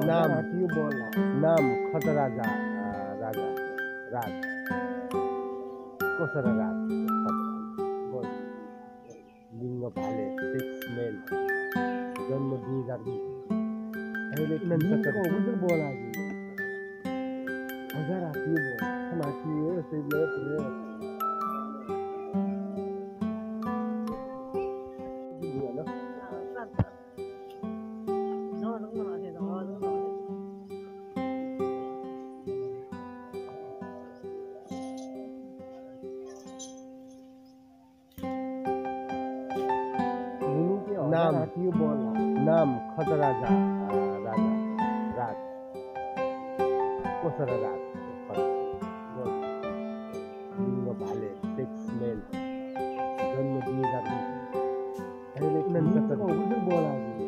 नाम हाथी बोला नाम खतराजा राजा राज कसरा राज बोल लिङ्ग भाले सेक्स मेल जन्म 2020 अहिले उधर बोला हजार हाथी बोला हम हाथी है से ले पूरे नाम हाथी बोला नाम खतराजा राजा राज कसरा राज बोल लिङ्ग भाले सेक्स मेल जन्म 2020 अहिले उधर बोला